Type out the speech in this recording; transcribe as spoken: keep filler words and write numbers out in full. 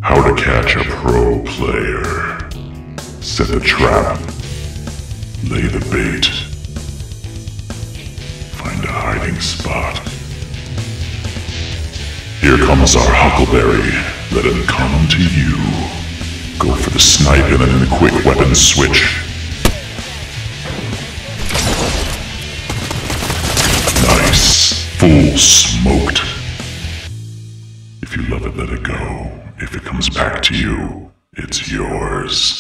How to catch a pro player. Set the trap. Lay the bait. Find a hiding spot. Here comes our Huckleberry. Let him come to you. Go for the snipe and then the quick weapon switch. Nice. Full smoked. If you love it, let it go. If it comes back to you, it's yours.